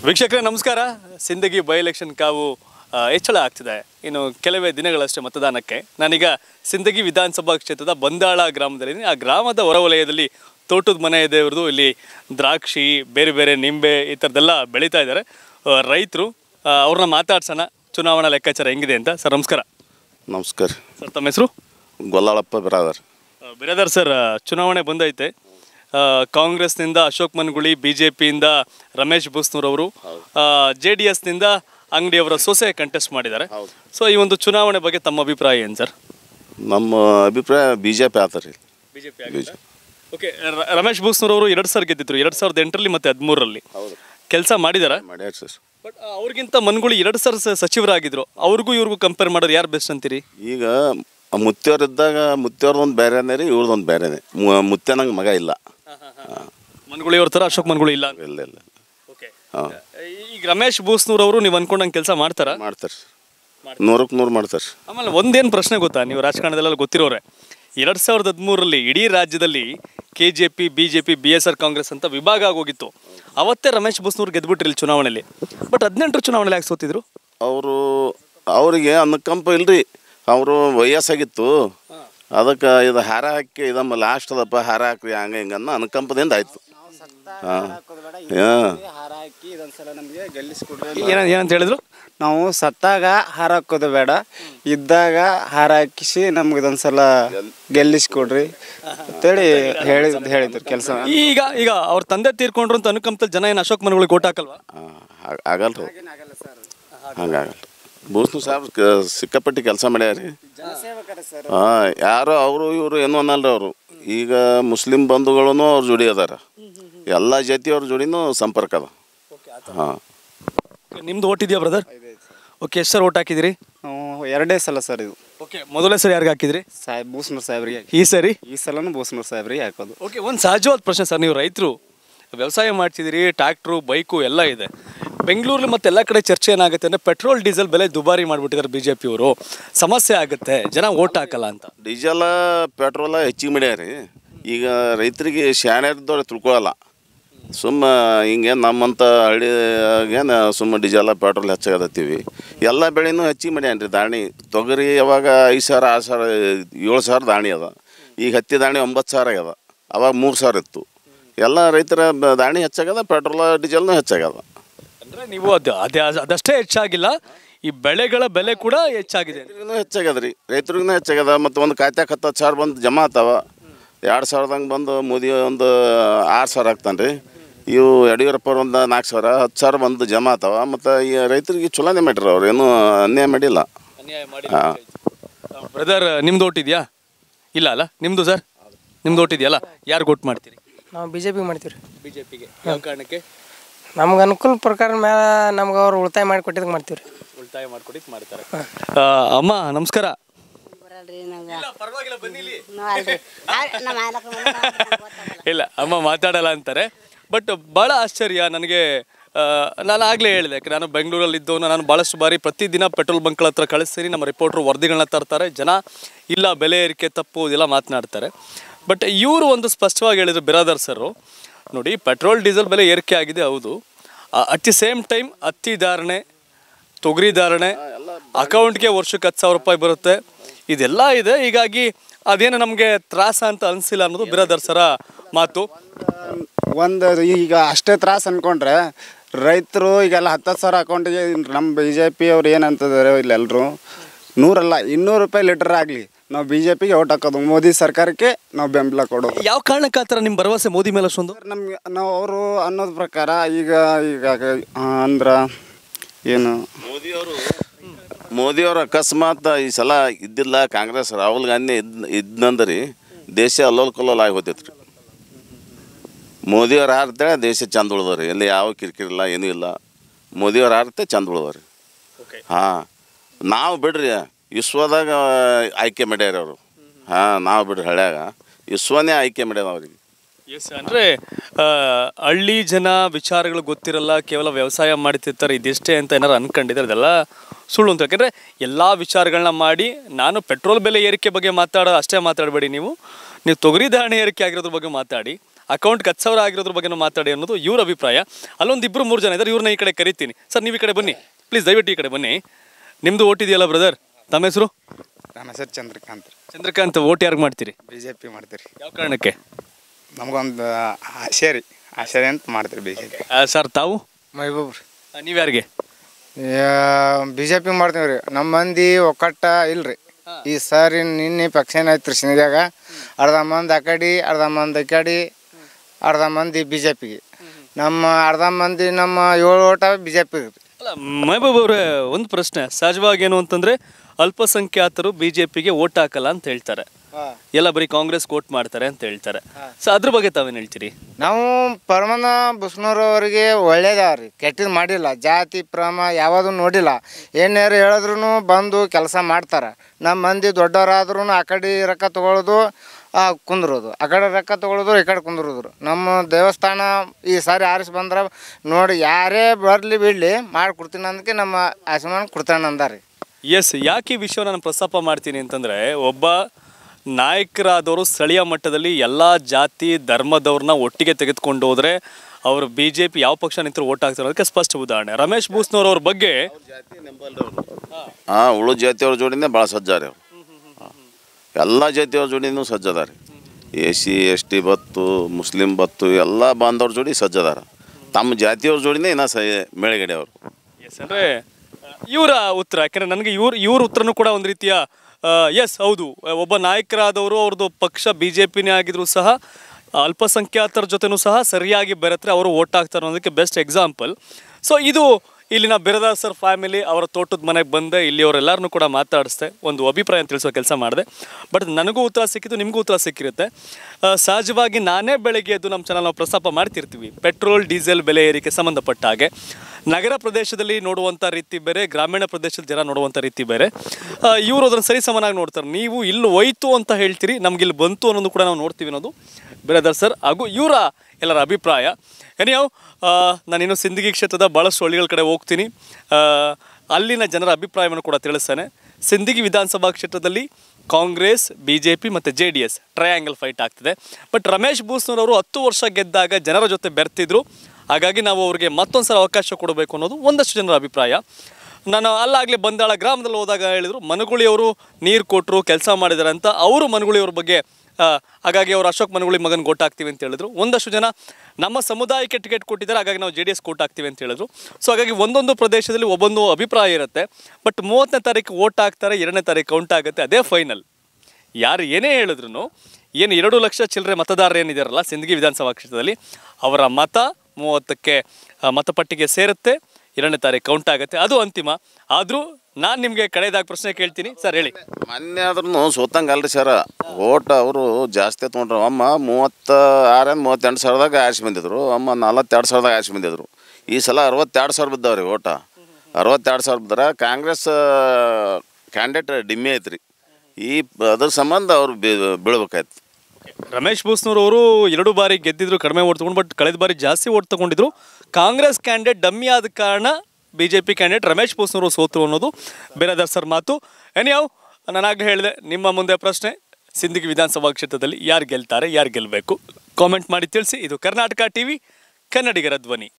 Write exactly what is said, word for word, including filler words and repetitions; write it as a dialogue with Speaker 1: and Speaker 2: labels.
Speaker 1: ವೀಕ್ಷಕರೇ ನಮಸ್ಕಾರ. Sindagi by election ಕಾವು ಹೆಚ್ಚಳ ಆಗ್ತಿದೆ. ಇನ್ನು ಕೆಲವೇ ದಿನಗಳಷ್ಟೇ ಮತದಾನಕ್ಕೆ. ನಾನೀಗ ಸಿಂದಗಿ ವಿಧಾನಸಭಾ ಕ್ಷೇತ್ರದ ಬಂದಾಳ ಗ್ರಾಮದಲ್ಲಿ, ಆ ಗ್ರಾಮದ ಹೊರವಲಯದಲ್ಲಿ ತೋಟದ ಮನೆ ಇದೆ ಇವ್ರದ್ದು. ಇಲ್ಲಿ ದ್ರಾಕ್ಷಿ, ಬೇರೆ ಬೇರೆ ನಿಂಬೆ ಈ ಥರದ್ದೆಲ್ಲ ಬೆಳೀತಾ ಇದ್ದಾರೆ ರೈತರು. ಅವ್ರನ್ನ ಮಾತಾಡ್ಸೋಣ, ಚುನಾವಣಾ ಲೆಕ್ಕಾಚಾರ ಹೆಂಗಿದೆ ಅಂತ. ಸರ್ ನಮಸ್ಕಾರ.
Speaker 2: ನಮಸ್ಕಾರ
Speaker 1: ಸರ್, ತಮ್ಮ ಹೆಸರು?
Speaker 2: ಗೊಲ್ಲಾಳಪ್ಪ ಬಿರಾದರ್.
Speaker 1: ಬಿರಾದರ್ ಸರ್, ಚುನಾವಣೆ ಬಂದೈತೆ. ಕಾಂಗ್ರೆಸ್ನಿಂದ ಅಶೋಕ್ ಮನ್ಗುಳಿ, ಬಿ ಜೆ ಪಿಯಿಂದ ರಮೇಶ್ ಬೂಸ್ನೂರವರು, ಜೆ ಡಿ ಎಸ್ನಿಂದ ಅಂಗಡಿಯವರ ಸೊಸೆ ಕಂಟೆಸ್ಟ್ ಮಾಡಿದ್ದಾರೆ. ಸೊ ಈ ಒಂದು ಚುನಾವಣೆ ಬಗ್ಗೆ ತಮ್ಮ ಅಭಿಪ್ರಾಯ ಏನು ಸರ್?
Speaker 2: ನಮ್ಮ ಅಭಿಪ್ರಾಯ ಬಿ ಜೆ ಪಿ ಆತಾರೆ.
Speaker 1: B J P. Okay, Ramesh ಬೂಸ್ನೂರವರು ಎರಡು ಸಾವಿರ ಗೆದ್ದಿದ್ರು, ಎರಡು ಸಾವಿರದ ಎಂಟರಲ್ಲಿ ಮತ್ತು ಹದಿಮೂರರಲ್ಲಿ ಕೆಲಸ ಮಾಡಿದಾರೆ.
Speaker 2: ಮಾಡ್ಯಾರ ಸರ್.
Speaker 1: ಬಟ್ ಅವ್ರಿಗಿಂತ ಮನ್ಗುಳಿ ಎರಡು ಸಾವಿರ ಸಚಿವರಾಗಿದ್ರು. ಅವ್ರಿಗೂ ಇವ್ರಿಗೂ ಕಂಪೇರ್ ಮಾಡೋರು ಯಾರು ಬೆಸ್ಟ್ ಅಂತೀರಿ?
Speaker 2: ಈಗ ಮುತ್ತೆಯವ್ರು ಇದ್ದಾಗ ಮುತ್ತೆಯವ್ರದೊಂದು ಬೇರೆನೇ ರೀ, ಇವ್ರದೊಂದು ಬೇರೆನೇ. ಮುತ್ತೆ ನಂಗೆ ಮಗ ಇಲ್ಲ.
Speaker 1: ಮನ್ಗುಳಿ ಅವ್ರ ಥರ ಅಶೋಕ್ ಮನ್ಗುಳಿ ಇಲ್ಲ
Speaker 2: ಇಲ್ಲ ಇಲ್ಲ
Speaker 1: ಓಕೆ. ಈಗ ರಮೇಶ್ ಬೂಸ್ನೂರವರು ನೀವು ಅನ್ಕೊಂಡಂಗೆ ಕೆಲಸ ಮಾಡ್ತಾರ?
Speaker 2: ಮಾಡ್ತಾರೆ, ನೂರಕ್ಕೆ ನೂರು ಮಾಡ್ತಾರೆ.
Speaker 1: ಆಮೇಲೆ ಒಂದೇನು ಪ್ರಶ್ನೆ ಗೊತ್ತಾ, ನೀವು ರಾಜಕಾರಣದಲ್ಲೆಲ್ಲ ಗೊತ್ತಿರೋರೆ, ಎರಡು ಸಾವಿರದ ಹದಿಮೂರರಲ್ಲಿ ಇಡೀ ರಾಜ್ಯದಲ್ಲಿ K J P, B J P, B S R Congress ಅಂತ ವಿಭಾಗ ಆಗೋಗಿತ್ತು. ಅವತ್ತೇ ರಮೇಶ್ ಬೂಸ್ನೂರು ಗೆದ್ಬಿಟ್ರಿ ಚುನಾವಣೆಯಲ್ಲಿ. ಬಟ್ ಹದಿನೆಂಟರ ಚುನಾವಣೆಯಲ್ಲಿ ಯಾಕೆ ಸೋತಿದ್ರು ಅವರು?
Speaker 2: ಅವರಿಗೆ ಅನುಕಂಪ ಇಲ್ರಿ, ಅವರು ವಯಸ್ಸಾಗಿತ್ತು. ಅದಕ್ಕೆ ಇದು ಹಾರ ಹಾಕಿ ಇದಮ್ಮ ಲಾಸ್ಟ್ ಅದಪ್ಪ ಹಾರ ಹಾಕ್ರಿ ಹಂಗೆ ಹಿಂಗನ್ನ ಅನುಕಂಪದಿಂದ ಆಯ್ತು. ಹಾಂ
Speaker 1: ಏನಂತ ಹೇಳಿದ್ರು?
Speaker 3: ನಾವು ಸತ್ತಾಗ ಹಾರ ಹಾಕೋದು ಬೇಡ, ಇದ್ದಾಗ ಹಾರ ಹಾಕಿಸಿ ನಮ್ಗೆ ಇದೊಂದ್ಸಲ ಗೆಲ್ಲಿಸ್ಕೊಡ್ರಿ ಅಂತೇಳಿ ಹೇಳಿ ಹೇಳಿದ್ರು ಕೆಲಸ.
Speaker 1: ಈಗ ಈಗ ಅವ್ರ ತಂದೆ ತೀರ್ಕೊಂಡ್ರು ಅಂತ ಅನುಕಂಪದಲ್ಲಿ ಜನ ಏನು ಅಶೋಕ್ ಮನ್ಗಳಿಗೆ ಓಟ್ ಹಾಕಲ್ವಾ?
Speaker 2: ಆಗಲ್ರಿ, ಹಂಗಾಗಲ್ಲ. ಬೂಸ್ನು ಸಾಹೇಬ್ ಸಿಕ್ಕಾಪಟ್ಟಿ ಕೆಲಸ ಮಾಡ್ಯಾರಿ. ಹಾಂ, ಯಾರು ಅವರು ಇವರು ಏನು ಅನ್ನಲ್ರಿ. ಅವರು ಈಗ ಮುಸ್ಲಿಂ ಬಂಧುಗಳೂ ಅವ್ರ ಜೋಡಿ ಅದಾರ, ಎಲ್ಲ ಜಾತಿಯವ್ರ ಜೋಡಿನೂ ಸಂಪರ್ಕ ಅದ. ಹಾಂ,
Speaker 1: ನಿಮ್ದು ಓಟ್ ಇದೆಯಾ ಬ್ರದರ್? ಓಕೆ, ಎಷ್ಟು ಸರ್ ಓಟ್ ಹಾಕಿದಿರಿ?
Speaker 3: ಎರಡೇ ಸಲ ಸರ್ ಇದು.
Speaker 1: ಓಕೆ, ಮೊದಲೇ ಸರಿ ಯಾರಿಗೆ ಹಾಕಿದ್ರಿ?
Speaker 3: ಸಾಹೇಬ್ ಬೂಸ್ನೂರ್ ಸಾಹೇಬ್ರಿಗೆ.
Speaker 1: ಈ ಸರಿ
Speaker 3: ಈ ಸಲನೂ ಬೂಸ್ನೂರ್ ಸಾಹೇಬ್ರಿಗೆ ಹಾಕೋದು.
Speaker 1: ಓಕೆ, ಒಂದು ಸಹಜವಾದ ಪ್ರಶ್ನೆ ಸರ್. ನೀವು ರೈತರು, ವ್ಯವಸಾಯ ಮಾಡ್ತಿದ್ದೀರಿ, ಟ್ರ್ಯಾಕ್ಟ್ರು, ಬೈಕು ಎಲ್ಲ ಇದೆ. ಬೆಂಗಳೂರಲ್ಲಿ ಮತ್ತೆ ಎಲ್ಲ ಕಡೆ ಚರ್ಚೆ ಏನಾಗುತ್ತೆ ಅಂದರೆ ಪೆಟ್ರೋಲ್ ಡೀಸೆಲ್ ಬೆಲೆ ದುಬಾರಿ ಮಾಡಿಬಿಟ್ಟಿದ್ದಾರೆ ಬಿ ಜೆ ಪಿಯವರು. ಸಮಸ್ಯೆ ಆಗುತ್ತೆ, ಜನ ಓಟ್ ಹಾಕಲ್ಲ ಅಂತ.
Speaker 2: ಡೀಸೆಲ ಪೆಟ್ರೋಲ ಹೆಚ್ಚಿಗೆ ಮಾಡ್ಯಾರಿ. ಈಗ ರೈತರಿಗೆ ಶಾಣ್ಯದವ್ರು ತಿಳ್ಕೊಳ್ಳಲ್ಲ. ಸುಮ್ಮ ಹಿಂಗೆ ನಮ್ಮಂಥ ಹಳ್ಳಿಗೇನು ಸುಮ್ಮ ಡೀಸೆಲ ಪೆಟ್ರೋಲ್ ಹೆಚ್ಚಾಗತ್ತೀವಿ. ಎಲ್ಲ ಬೆಳೆನೂ ಹೆಚ್ಚಿಗೆ ಮಾಡ್ಯಾನ್ರಿ. ದಾಣಿ ತೊಗರಿ ಯಾವಾಗ ಐದು ಸಾವಿರ ಆರು ಸಾವಿರ ಏಳು ಸಾವಿರ ದಾಣಿ ಅದ. ಈಗ ಹತ್ತಿ ದಾಣಿ ಒಂಬತ್ತು ಸಾವಿರ ಆಗ್ಯದ. ಅವಾಗ ಮೂರು ಸಾವಿರ ಇತ್ತು. ಎಲ್ಲ ರೈತರ ದಾಣಿ ಹೆಚ್ಚಾಗದ, ಪೆಟ್ರೋಲ್ ಡೀಸೆಲ್ನೂ ಹೆಚ್ಚಾಗದ.
Speaker 1: ಅಂದರೆ ನೀವು ಅದು ಅದೇ ಅದಷ್ಟೇ ಹೆಚ್ಚಾಗಿಲ್ಲ, ಈ ಬೆಳೆಗಳ ಬೆಲೆ ಕೂಡ ಹೆಚ್ಚಾಗಿದೆ.
Speaker 2: ಹೆಚ್ಚಾಗ್ಯದ ರೀ, ರೈತರಿಗೂ ಹೆಚ್ಚಾಗ್ಯದ. ಮತ್ತು ಒಂದು ಖಾತ್ಯಾಗ ಹತ್ತು ಹತ್ತು ಸಾವಿರ ಬಂದು ಜಮಾ ಆಗ್ತಾವ. ಎರಡು ಸಾವಿರದಂಗೆ ಬಂದು ಮೋದಿ ಒಂದು ಆರು ಸಾವಿರ ಆಗ್ತಾನೆ ರೀ. ಇವು ಯಡಿಯೂರಪ್ಪ ಒಂದು ನಾಲ್ಕು ಸಾವಿರ ಹತ್ತು ಸಾವಿರ ಬಂದು ಜಮಾ ಆಗ್ತಾವ. ಮತ್ತು ಈ ರೈತರಿಗೆ ಚಲೋನೇ ಮಾಡಿರಿ, ಅವ್ರು ಏನೂ ಅನ್ಯಾಯ ಮಾಡಿಲ್ಲ.
Speaker 1: ಹಾಂ ಬ್ರದರ್, ನಿಮ್ದು ಓಟ್ ಇದೆಯಾ? ಇಲ್ಲ ಅಲ್ಲ, ನಿಮ್ಮದು ಸರ್? ನಿಮ್ದು ಓಟ್ ಇದೆಯಲ್ಲ, ಯಾರು ಓಟ್ ಮಾಡ್ತೀರಿ?
Speaker 4: ನಾವು ಬಿ ಜೆ ಪಿಗೆ ಮಾಡ್ತೀವಿ.
Speaker 1: ಬಿ ಜೆ ಪಿಗೆ ಯಾವ ಕಾರಣಕ್ಕೆ?
Speaker 4: ನಮ್ಗೆ ಅನುಕೂಲ ಪ್ರಕಾರ ಮೇಲೆ ನಮ್ಗೆ ಅವ್ರು ಉಳಿತಾಯ ಮಾಡಿಕೊಟ್ಟಿದ್ದಕ್ಕೆ ಮಾಡ್ತೀವಿ ರೀ.
Speaker 1: ಉಳಿತಾಯ ಮಾಡ್ಕೊಟ್ಟಿದ್ದು ಮಾಡ್ತಾರೆ. ಅಮ್ಮ ನಮಸ್ಕಾರ. ಇಲ್ಲ, ಅಮ್ಮ ಮಾತಾಡಲ್ಲ ಅಂತಾರೆ. ಬಟ್ ಭಾಳ ಆಶ್ಚರ್ಯ ನನಗೆ. ನಾನು ಆಗಲೇ ಹೇಳಿದೆ, ಯಾಕೆ ನಾನು ಬೆಂಗಳೂರಲ್ಲಿ ಇದ್ದವನು. ನಾನು ಭಾಳಷ್ಟು ಬಾರಿ ಪ್ರತಿದಿನ ಪೆಟ್ರೋಲ್ ಬಂಕ್ಗಳ ಹತ್ರ ಕಳಿಸ್ತೀನಿ. ನಮ್ಮ ರಿಪೋರ್ಟ್ರು ವರದಿಗಳನ್ನ ತರ್ತಾರೆ. ಜನ ಇಲ್ಲ, ಬೆಲೆ ಏರಿಕೆ ತಪ್ಪು ಇದೆಲ್ಲ ಮಾತನಾಡ್ತಾರೆ. ಬಟ್ ಇವರು ಒಂದು ಸ್ಪಷ್ಟವಾಗಿ ಹೇಳಿದರು ಬಿರಾದರ್ ಸರು, ನೋಡಿ ಪೆಟ್ರೋಲ್ ಡೀಸೆಲ್ ಬೆಲೆ ಏರಿಕೆ ಆಗಿದೆ, ಹೌದು. ಅಟ್ ದಿ ಸೇಮ್ ಟೈಮ್ ಹತ್ತಿ ಧಾರಣೆ, ತೊಗರಿ ಧಾರಣೆ, ಅಕೌಂಟ್ಗೆ ವರ್ಷಕ್ಕೆ ಹತ್ತು ಸಾವಿರ ರೂಪಾಯಿ ಬರುತ್ತೆ, ಇದೆಲ್ಲ ಇದೆ. ಹೀಗಾಗಿ ಅದೇನು ನಮಗೆ ತ್ರಾಸ ಅಂತ ಅನಿಸಿಲ್ಲ ಅನ್ನೋದು ಬಿರಾದರ್ ಸರ ಮಾತು.
Speaker 3: ಒಂದು ಈಗ ಅಷ್ಟೇ ತ್ರಾಸ ಅಂದ್ಕೊಂಡ್ರೆ ರೈತರು ಈಗೆಲ್ಲ ಹತ್ತತ್ತು ಸಾವಿರ ಅಕೌಂಟಿಗೆ ನಮ್ಮ ಬಿ ಜೆ ಪಿ ಅವ್ರು ಏನಂತಿದ್ದಾರೆ ಇಲ್ಲ ಎಲ್ಲರೂ ನೂರಲ್ಲ ಇನ್ನೂರು ರೂಪಾಯಿ ಲೀಟರ್ ಆಗಲಿ ನಾವು ಬಿ ಜೆ ಪಿಗೆ ಓಟ್ ಹಾಕೋದು, ಮೋದಿ ಸರ್ಕಾರಕ್ಕೆ ನಾವು ಬೆಂಬಲ ಕೊಡೋದು.
Speaker 1: ಯಾವ ಕಾರಣಕ್ಕೆ ಆ ಥರ ನಿಮ್ಮ ಭರವಸೆ ಮೋದಿ ಮೇಲೆ ಅಷ್ಟೊಂದು?
Speaker 3: ನಮ್ಗೆ ನಾವು ಅವರು ಅನ್ನೋದು ಪ್ರಕಾರ ಈಗ ಈಗ ಅಂದ್ರೆ ಏನು
Speaker 2: ಮೋದಿಯವರು ಮೋದಿಯವರು ಅಕಸ್ಮಾತ್ ಈ ಸಲ ಇದ್ದಿಲ್ಲ, ಕಾಂಗ್ರೆಸ್ ರಾಹುಲ್ ಗಾಂಧಿ ಇದ್ ಇದ್ನಂದ್ರಿ ದೇಶ ಅಲ್ಲೋಲ್ ಕಲ್ಲೋಲ್ ಆಗಿ ಹೋತೈತ್ರಿ. ಮೋದಿಯವ್ರು ಆರ್ತೇಳಿ ದೇಶ ಚಂದ ಉಳ್ದವ್ರಿ. ಎಲ್ಲಿ ಯಾವ ಕಿರಿಕಿರಿಲ್ಲ, ಏನೂ ಇಲ್ಲ. ಮೋದಿಯವ್ರು ಆರ್ತೆ ಚಂದ ಉಳ್ದವ್ರಿ. ಹಾಂ, ನಾವು ಬಿಡ್ರಿ ವಿಶ್ವದಾಗ ಆಯ್ಕೆ ಮಾಡ್ಯಾರ ಅವರು. ಹಾಂ, ನಾವು ಬಿಡ್ರಿ ಹಳ್ಳ್ಯಾಗ ವಿಶ್ವನೇ ಆಯ್ಕೆ ಮಾಡ್ಯಾರ ಅವ್ರಿಗೆ.
Speaker 1: ಎಸ್, ಅಂದರೆ ಹಳ್ಳಿ ಜನ ವಿಚಾರಗಳು ಗೊತ್ತಿರಲ್ಲ, ಕೇವಲ ವ್ಯವಸಾಯ ಮಾಡ್ತಿರ್ತಾರೆ, ಇದಿಷ್ಟೇ ಅಂತ ಏನಾರು ಅನ್ಕೊಂಡಿದ್ದಾರೆ. ಅದೆಲ್ಲ ಸುಳ್ಳು ಅಂತ. ಯಾಕೆಂದರೆ ಎಲ್ಲ ವಿಚಾರಗಳನ್ನ ಮಾಡಿ, ನಾನು ಪೆಟ್ರೋಲ್ ಬೆಲೆ ಏರಿಕೆ ಬಗ್ಗೆ ಮಾತಾಡೋದು ಅಷ್ಟೇ ಮಾತಾಡಬೇಡಿ. ನೀವು ನೀವು ತೊಗರಿ ಧಾರಣೆ ಏರಿಕೆ ಆಗಿರೋದ್ರ ಬಗ್ಗೆ ಮಾತಾಡಿ. ಅಕೌಂಟ್ಗೆ ಹತ್ತು ಸಾವಿರ ಆಗಿರೋದ್ರ ಬಗ್ಗೆ ಮಾತಾಡಿ ಅನ್ನೋದು ಇವ್ರ ಅಭಿಪ್ರಾಯ. ಅಲ್ಲೊಂದು ಇಬ್ಬರು ಮೂರು ಜನ ಇದ್ದಾರೆ, ಇವ್ರನ್ನ ಈ ಕಡೆ ಕರಿತೀನಿ. ಸರ್ ನೀವು ಈ ಕಡೆ ಬನ್ನಿ ಪ್ಲೀಸ್, ದಯವಿಟ್ಟು ಈ ಕಡೆ ಬನ್ನಿ. ನಿಮ್ಮದು ಓಟ್ ಇದೆಯಲ್ಲ ಬ್ರದರ್, ತಮ್ಮ ಹೆಸರು?
Speaker 3: ನನ್ನ ಹೆಸರು ಚಂದ್ರಕಾಂತ್.
Speaker 1: ಚಂದ್ರಕಾಂತ್, ಓಟ್ ಯಾರಿಗೆ ಮಾಡ್ತೀರಿ?
Speaker 3: ಬಿ ಜೆ ಪಿ ಮಾಡ್ತೀರಿ.
Speaker 1: ಯಾವ ಕಾರಣಕ್ಕೆ?
Speaker 3: ನಮಗೊಂದು ಆಸೆ ರೀ, ಆಸೆ ಅಂತ ಮಾಡ್ತೀರಿ ಬಿ ಜೆ ಪಿ.
Speaker 1: ಸರ್ ತಾವು?
Speaker 3: ಮೈಬೂಬ್ ರೀ.
Speaker 1: ನೀವು ಯಾರಿಗೆ?
Speaker 3: ಬಿ ಜೆ ಪಿ ಮಾಡ್ತೀವಿ ರೀ. ನಮ್ಮ ಮಂದಿ ಒಕ್ಕಟ್ಟ ಇಲ್ರಿ ಈ ಸಾರಿ. ನಿನ್ನೆ ಪಕ್ಷ ಏನಾಯ್ತು ರೀ ಸಿನಿದಾಗ, ಅರ್ಧ ಮಂದಿ ಆ ಕಡೆ ಅರ್ಧ ಮಂದಿ ಈ ಕಡೆ, ಅರ್ಧ ಮಂದಿ ಬಿ ಜೆ ಪಿಗೆ. ನಮ್ಮ ಅರ್ಧ ಮಂದಿ ನಮ್ಮ ಏಳು ಓಟ ಬಿ ಜೆ ಪಿ.
Speaker 1: ಅಲ್ಲ ಮಹಬೂಬ್ ಅವರೇ, ಒಂದು ಪ್ರಶ್ನೆ ಸಹಜವಾಗಿ ಏನು ಅಂತಂದರೆ ಅಲ್ಪಸಂಖ್ಯಾತರು ಬಿ ಜೆ ಪಿಗೆ ಓಟ್ ಹಾಕಲ್ಲ ಅಂತ ಹೇಳ್ತಾರೆ, ಎಲ್ಲ ಬರೀ ಕಾಂಗ್ರೆಸ್ ಓಟ್ ಮಾಡ್ತಾರೆ ಅಂತ ಹೇಳ್ತಾರೆ. ಸೊ ಅದ್ರ ಬಗ್ಗೆ ತಾವೇನು ಹೇಳ್ತೀರಿ?
Speaker 3: ನಾವು ಪರಮಾನ ಬುಸ್ನೂರವರಿಗೆ ಒಳ್ಳೇದವ್ರಿ, ಕೆಟ್ಟದ್ದು ಮಾಡಿಲ್ಲ. ಜಾತಿ ಪ್ರೇಮ ಯಾವುದು ನೋಡಿಲ್ಲ. ಏನಾರು ಹೇಳಿದ್ರು ಬಂದು ಕೆಲಸ ಮಾಡ್ತಾರೆ. ನಮ್ಮ ಮಂದಿ ದೊಡ್ಡವರಾದ್ರೂ ಆ ಕಡೆ ರೊಕ್ಕ ತೊಗೊಳೋದು, ಕುಂದ್ರೋದು, ಆ ಕಡೆ ರೊಕ್ಕ ತೊಗೊಳೋದು, ಈ ಕಡೆ ಕುಂದ್ರೋದು. ನಮ್ಮ ದೇವಸ್ಥಾನ ಈ ಸಾರಿ ಆರಿಸಿ ಬಂದ್ರೆ ನೋಡಿ, ಯಾರೇ ಬರಲಿ ಬಿಡಲಿ ಮಾಡಿಕೊಡ್ತೀನಿ ಅಂದಕ್ಕೆ ನಮ್ಮ ಆಸಮಾನ ಕೊಡ್ತಾನೆ ಅಂದಾರೆ.
Speaker 1: ಎಸ್, ಯಾಕೆ ಈ ವಿಷಯ ನಾನು ಪ್ರಸ್ತಾಪ ಮಾಡ್ತೀನಿ ಅಂತಂದರೆ, ಒಬ್ಬ ನಾಯಕರಾದವರು ಸ್ಥಳೀಯ ಮಟ್ಟದಲ್ಲಿ ಎಲ್ಲ ಜಾತಿ ಧರ್ಮದವ್ರನ್ನ ಒಟ್ಟಿಗೆ ತೆಗೆದುಕೊಂಡು ಹೋದರೆ ಅವರು ಬಿ ಜೆ ಪಿ ಯಾವ ಪಕ್ಷ ನಿಂತರೂ ಓಟ್ ಹಾಕ್ತಾರೆ ಅದಕ್ಕೆ ಸ್ಪಷ್ಟ ಉದಾಹರಣೆ. ರಮೇಶ್ ಬೂಸ್ನವ್ರ ಬಗ್ಗೆ
Speaker 2: ಹಾಂ, ಉಳು ಜಾತಿಯವ್ರ ಜೋಡಿನೇ ಭಾಳ ಸಜ್ಜಾರೆ ಅವರು. ಎಲ್ಲ ಜಾತಿಯವ್ರ ಜೋಡಿನೂ ಸಜ್ಜದಾರೆ. ಎ ಸಿ ಎಸ್ ಟಿ ಬತ್ತು, ಮುಸ್ಲಿಂ ಬತ್ತು, ಎಲ್ಲ ಬಾಂಧವ್ರ ಜೋಡಿ ಸಜ್ಜದಾರ. ತಮ್ಮ ಜಾತಿಯವ್ರ ಜೋಡಿನೇ ಇನ್ನೂ ಸ ಮೇಳಗಡೆ ಅವರು.
Speaker 1: ಎಸ್, ಅಂದರೆ ಇವರ ಉತ್ತರ, ಯಾಕೆಂದರೆ ನನಗೆ ಇವ್ರ ಇವ್ರ ಉತ್ತರನೂ ಕೂಡ ಒಂದು ರೀತಿಯ ಎಸ್ ಹೌದು, ಒಬ್ಬ ನಾಯಕರಾದವರು ಅವ್ರದ್ದು ಪಕ್ಷ ಬಿ ಜೆ ಪಿನೇ ಆಗಿದ್ರು ಸಹ ಅಲ್ಪಸಂಖ್ಯಾತರ ಜೊತೆನೂ ಸಹ ಸರಿಯಾಗಿ ಬೆರೆತರೆ ಅವರು ಓಟ್ ಹಾಕ್ತಾರೆ ಅನ್ನೋದಕ್ಕೆ ಬೆಸ್ಟ್ ಎಕ್ಸಾಂಪಲ್. ಸೊ ಇದು ಇಲ್ಲಿನ ಬಿರದಾರ್ ಸರ್ ಫ್ಯಾಮಿಲಿ ಅವರ ತೋಟದ ಮನೆಗೆ ಬಂದೆ, ಇಲ್ಲಿಯವರೆಲ್ಲರನ್ನೂ ಕೂಡ ಮಾತಾಡಿಸ್ದೆ, ಒಂದು ಅಭಿಪ್ರಾಯ ತಿಳಿಸೋ ಕೆಲಸ ಮಾಡಿದೆ. ಬಟ್ ನನಗೂ ಉತ್ತರ ಸಿಕ್ಕಿತ್ತು, ನಿಮಗೂ ಉತ್ತರ ಸಿಕ್ಕಿರುತ್ತೆ. ಸಹಜವಾಗಿ ನಾನೇ ಬೆಳಗ್ಗೆ ಎದ್ದು ನಮ್ಮ ಚಾನಲ್ ನಾವು ಪ್ರಸ್ತಾಪ ಮಾಡ್ತಿರ್ತೀವಿ ಪೆಟ್ರೋಲ್ ಡೀಸೆಲ್ ಬೆಲೆ ಏರಿಕೆ ಸಂಬಂಧಪಟ್ಟ ಹಾಗೆ. ನಗರ ಪ್ರದೇಶದಲ್ಲಿ ನೋಡುವಂಥ ರೀತಿ ಬೇರೆ, ಗ್ರಾಮೀಣ ಪ್ರದೇಶದ ಜನ ನೋಡುವಂಥ ರೀತಿ ಬೇರೆ. ಇವರು ಅದನ್ನು ಸರಿ ಸಮನಾಗಿ ನೋಡ್ತಾರೆ. ನೀವು ಇಲ್ಲಿ ಹೋಯ್ತು ಅಂತ ಹೇಳ್ತೀರಿ, ನಮ್ಗೆ ಇಲ್ಲಿ ಬಂತು ಅನ್ನೋದು ಕೂಡ ನಾವು ನೋಡ್ತೀವಿ ಅನ್ನೋದು ಬಿರದಾರ್ ಸರ್ ಹಾಗೂ ಇವರ ಎಲ್ಲರ ಅಭಿಪ್ರಾಯ. ಏನ್ಯಾವ ನಾನಿನ್ನು ಸಿಂದಗಿ ಕ್ಷೇತ್ರದ ಭಾಳಷ್ಟು ಹಳ್ಳಿಗಳ ಕಡೆ ಹೋಗ್ತೀನಿ, ಅಲ್ಲಿನ ಜನರ ಅಭಿಪ್ರಾಯವನ್ನು ಕೂಡ ತಿಳಿಸ್ತಾನೆ. ಸಿಂದಗಿ ವಿಧಾನಸಭಾ ಕ್ಷೇತ್ರದಲ್ಲಿ ಕಾಂಗ್ರೆಸ್, ಬಿ ಜೆ ಪಿ ಮತ್ತು J D S triangle fight ಆಗ್ತಿದೆ. ಬಟ್ ರಮೇಶ್ ಬೂಸ್ನೂರವರು ಹತ್ತು ವರ್ಷ ಗೆದ್ದಾಗ ಜನರ ಜೊತೆ ಬೆರ್ತಿದ್ರು, ಹಾಗಾಗಿ ನಾವು ಅವ್ರಿಗೆ ಮತ್ತೊಂದು ಸಲ ಅವಕಾಶ ಕೊಡಬೇಕು ಅನ್ನೋದು ಒಂದಷ್ಟು ಜನರ ಅಭಿಪ್ರಾಯ. ನಾನು ಅಲ್ಲಾಗಲೇ ಬಂದಾಳ ಗ್ರಾಮದಲ್ಲಿ ಹೋದಾಗ ಹೇಳಿದರು ಮನಗುಳಿಯವರು ನೀರು ಕೊಟ್ಟರು, ಕೆಲಸ ಮಾಡಿದ್ದಾರೆ ಅಂತ. ಅವರು ಮನಗುಳಿಯವ್ರ ಬಗ್ಗೆ ಹಾಗಾಗಿ ಅವರು ಅಶೋಕ್ ಮನಗುಳಿ ಮಗನ ಓಟ್ ಹಾಕ್ತೀವಿ ಅಂತ ಹೇಳಿದ್ರು. ಒಂದಷ್ಟು ಜನ ನಮ್ಮ ಸಮುದಾಯಕ್ಕೆ ಟಿಕೆಟ್ ಕೊಟ್ಟಿದ್ದಾರೆ, ಹಾಗಾಗಿ ನಾವು ಜೆ ಡಿ ಎಸ್ ಓಟ್ ಹಾಕ್ತೀವಿ ಅಂತ ಹೇಳಿದ್ರು. ಸೊ ಹಾಗಾಗಿ ಒಂದೊಂದು ಪ್ರದೇಶದಲ್ಲಿ ಒಬ್ಬೊಂದು ಅಭಿಪ್ರಾಯ ಇರುತ್ತೆ. ಬಟ್ ಮೂವತ್ತನೇ ತಾರೀಕು ಓಟ್ ಹಾಕ್ತಾರೆ, ಎರಡನೇ ತಾರೀಕು ಕೌಂಟ್ ಆಗುತ್ತೆ, ಅದೇ ಫೈನಲ್. ಯಾರು ಏನೇ ಹೇಳಿದ್ರು ಏನು ಎರಡು ಲಕ್ಷ ಚಿಲ್ಲರೆ ಮತದಾರರು ಏನಿದಾರಲ್ಲ ಸಿಂದಗಿ ವಿಧಾನಸಭಾ ಕ್ಷೇತ್ರದಲ್ಲಿ, ಅವರ ಮತ ಮೂವತ್ತಕ್ಕೆ ಮತಪಟ್ಟಿಗೆ ಸೇರುತ್ತೆ, ಎರಡನೇ ತಾರೀಕು ಕೌಂಟ್ ಆಗುತ್ತೆ, ಅದು ಅಂತಿಮ. ಆದರೂ ನಾನು ನಿಮಗೆ ಕಡೆಯದಾಗಿ ಪ್ರಶ್ನೆ ಕೇಳ್ತೀನಿ ಸರ್, ಹೇಳಿ.
Speaker 2: ಮೊನ್ನೆ ಆದ್ರೂ ಸೋತಂಗೆ ಅಲ್ರಿ ಸರ, ಓಟ್ ಅವರು ಜಾಸ್ತಿ ತೊಗೊಂಡ್ರು. ಅಮ್ಮ ಮೂವತ್ತ ಆರೇನು ಮೂವತ್ತೆಂಟು ಸಾವಿರದಾಗ ಆರಿಸಿ ಬಂದಿದ್ರು, ಅಮ್ಮ ನಲ್ವತ್ತೆರಡು ಸಾವಿರದಾಗ ಆರಿಸಿ ಬಂದಿದ್ರು. ಈ ಸಲ ಅರವತ್ತೆರಡು ಸಾವಿರ ಬಿದ್ದಾವ್ರಿ ಓಟ. ಅರವತ್ತೆರಡು ಸಾವಿರ ಬಿದ್ದರೆ ಕಾಂಗ್ರೆಸ್ ಕ್ಯಾಂಡಿಡೇಟ್ ಡಿಮ್ಮಿ ಐತ್ರಿ. ಈ ಅದ್ರ ಸಂಬಂಧ ಅವ್ರು ಬೀಳ್ಬೇಕಾಯ್ತು.
Speaker 1: ರಮೇಶ್ ಬೂಸ್ನೂರವರು ಎರಡು ಬಾರಿ ಗೆದ್ದಿದ್ರು, ಕಡಿಮೆ ಓಟ್ ತೊಗೊಂಡು. ಬಟ್ ಕಳೆದ ಬಾರಿ ಜಾಸ್ತಿ ಓಟ್ ತೊಗೊಂಡಿದ್ರು. ಕಾಂಗ್ರೆಸ್ ಕ್ಯಾಂಡಿಡೇಟ್ ಡಮ್ಮಿ ಆದ ಕಾರಣ B J P candidate Ramesh Boosnur ಸೋತರು ಅನ್ನೋದು ಬಿರದಾರ್ ಸರ್ ಮಾತು. ಏನ್ಯಾವ ನಾನಾಗಲೇ ಹೇಳಿದೆ, ನಿಮ್ಮ ಮುಂದೆ ಪ್ರಶ್ನೆ, ಸಿಂದಗಿ ವಿಧಾನಸಭಾ ಕ್ಷೇತ್ರದಲ್ಲಿ ಯಾರು ಗೆಲ್ತಾರೆ, ಯಾರು ಗೆಲ್ಲಬೇಕು, ಕಾಮೆಂಟ್ ಮಾಡಿ ತಿಳಿಸಿ. ಇದು ಕರ್ನಾಟಕ ಟಿವಿ, ಕನ್ನಡಿಗರ ಧ್ವನಿ.